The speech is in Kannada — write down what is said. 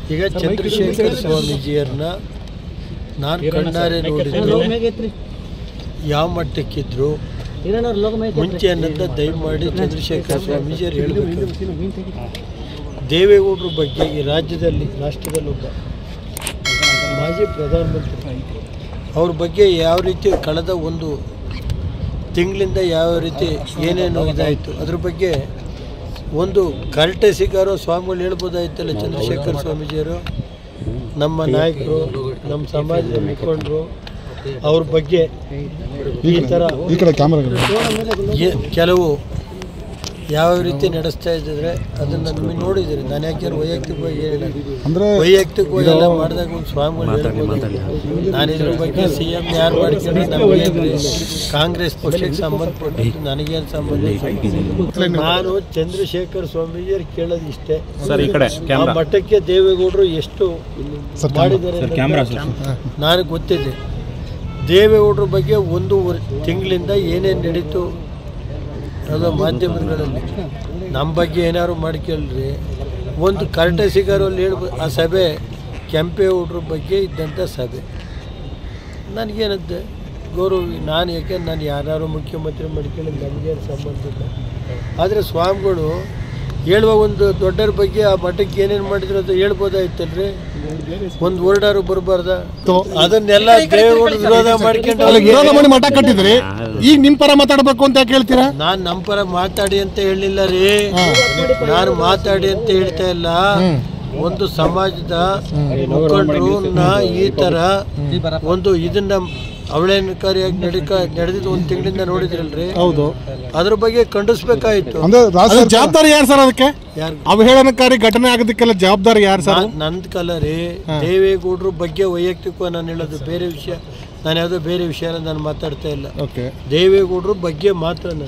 ಈಗ ಚಂದ್ರಶೇಖರ್ ಸ್ವಾಮೀಜಿಯವ್ರನ್ನ ನಾನು ಕಣ್ಣಾರೆ ನೋಡಿದ್ದು ಯಾವ ಮಟ್ಟಕ್ಕಿದ್ರು ಮುಂಚೆ ಅನ್ನೋದನ್ನ ದಯಮಾಡಿ ಚಂದ್ರಶೇಖರ್ ಸ್ವಾಮೀಜಿಯವ್ರು ಹೇಳಬೇಕು. ದೇವೇಗೌಡರ ಬಗ್ಗೆ ಈ ರಾಷ್ಟ್ರದಲ್ಲಿ ಒಬ್ಬ ಮಾಜಿ ಪ್ರಧಾನಮಂತ್ರಿ ಅವ್ರ ಬಗ್ಗೆ ಯಾವ ರೀತಿ ಕಳೆದ ಒಂದು ತಿಂಗಳಿಂದ ಯಾವ ರೀತಿ ಏನೇನು ಇದಾಯಿತು ಅದ್ರ ಬಗ್ಗೆ ಒಂದು ಕರ್ಟೆಸಿಗಾರೋ ಸ್ವಾಮಿಗಳು ಹೇಳ್ಬೋದಾಯ್ತಲ್ಲ. ಚಂದ್ರಶೇಖರ್ ಸ್ವಾಮೀಜಿಯವರು ನಮ್ಮ ನಾಯಕರು, ನಮ್ಮ ಸಮಾಜದ ಮುಖಂಡರು, ಅವ್ರ ಬಗ್ಗೆ ಈ ಥರ ಕೆಲವು ಯಾವ ರೀತಿ ನಡೆಸ್ತಾ ಇದ್ದಿದ್ರೆ ಅದನ್ನು ನಿಮಗೆ ನೋಡಿದ್ದೀರಿ. ನಾನು ಯಾಕೆ ವೈಯಕ್ತಿಕವಾಗಿ ಹೇಳಿಲ್ಲ, ವೈಯಕ್ತಿಕವಾಗಿ ಎಲ್ಲ ಮಾಡಿದಾಗ ಒಂದು ಸ್ವಾಮಿಗಳು ಹೇಳ್ಬೋದು. ನಾನು ಇದ್ರ ಬಗ್ಗೆ CM ಯಾರು ಮಾಡ್ಕೊಂಡ್ರೆ ನಮಗೆ ಕಾಂಗ್ರೆಸ್ ಪಕ್ಷಕ್ಕೆ ಸಂಬಂಧಪಟ್ಟಿದ್ದು ನನಗೇನು ಸಂಬಂಧ. ನಾನು ಚಂದ್ರಶೇಖರ್ ಸ್ವಾಮೀಜಿಯವ್ರು ಕೇಳೋದು ಇಷ್ಟೇ, ಆ ಮಟ್ಟಕ್ಕೆ ದೇವೇಗೌಡರು ಎಷ್ಟು ಮಾಡಿದ್ದಾರೆ ನನಗೆ ಗೊತ್ತಿದೆ. ದೇವೇಗೌಡರ ಬಗ್ಗೆ ಒಂದು ತಿಂಗಳಿಂದ ಏನೇನು ನಡೀತು ಅದು ಮಾಧ್ಯಮಗಳಲ್ಲಿ ನಮ್ಮ ಬಗ್ಗೆ ಏನಾದ್ರು ಮಾಡ್ಕೊಳ್ರಿ. ಒಂದು ಕರ್ಟೆಸಿಗಾರಲ್ಲಿ ಹೇಳ್ಬೋದು. ಆ ಸಭೆ ಕೆಂಪೇಗೌಡರ ಬಗ್ಗೆ ಇದ್ದಂಥ ಸಭೆ ನನಗೇನಂತೆ ಗೌರವ. ನಾನು ಯಾಕೆ ನಾನು ಯಾರು ಮುಖ್ಯಮಂತ್ರಿ ಮಾಡ್ಕೊಳ್ಳಿ ನಮಗೇನು ಸಂಬಂಧ ಇಲ್ಲ. ಆದರೆ ಸ್ವಾಮಿಗಳು ಹೇಳುವ ಒಂದು ದೊಡ್ಡರ ಬಗ್ಗೆ ಆ ಮಠಕ್ಕೆ ಏನೇನು ಮಾಡಿದ್ರು ಅದು ಹೇಳ್ಬೋದಾಯ್ತಲ್ರಿ. ಒಂದು ವರ್ಡಾರು ಬರಬಾರ್ದ. ಅದನ್ನೆಲ್ಲ ದೇವೇಗೌಡರು ವಿರೋಧ ಮಾಡ್ಕೊಂಡು ಮಠ ಕಟ್ಟಿದ್ರಿ. ಈಗ ನಿಮ್ಮ ಪರ ಮಾತಾಡ್ಬೇಕು ಅಂತ ಕೇಳ್ತೀರಾ? ನಾನು ನಮ್ಮ ಪರ ಮಾತಾಡಿ ಅಂತ ಹೇಳಿಲ್ಲ ರೀ, ನಾನು ಮಾತಾಡಿ ಅಂತ ಹೇಳ್ತಾ ಇಲ್ಲ. ಒಂದು ಸಮಾಜದ ಮುಖಂಡರು ಈ ತರ ಒಂದು ಇದನ್ನ ಅವಳೇನಕಾರಿಯಾಗಿ ನಡೆದಿದ್ದು ಒಂದು ತಿಂಗಳಿಂದ ನೋಡಿದ್ರಲ್ರಿ. ಹೌದು, ಅದ್ರ ಬಗ್ಗೆ ಖಂಡಿಸ್ಬೇಕಾಯ್ತು. ಜವಾಬ್ದಾರಿ ಯಾರು ಸರ್? ಅದಕ್ಕೆ ಅವಹೇಳನಕಾರಿ ಘಟನೆ ಆಗೋದಕ್ಕೆಲ್ಲ ಜವಾಬ್ದಾರಿ ಯಾರು ಸರ್? ನಂದ್ ಕಲ ರೀ. ದೇವೇಗೌಡರ ಬಗ್ಗೆ ವೈಯಕ್ತಿಕ ನಾನು ಹೇಳೋದು ಬೇರೆ ವಿಷಯ. ನಾನು ಯಾವುದೋ ಬೇರೆ ವಿಷಯ ನಾನು ಮಾತಾಡ್ತಾ ಇಲ್ಲ. ದೇವೇಗೌಡರ ಬಗ್ಗೆ ಮಾತ್ರ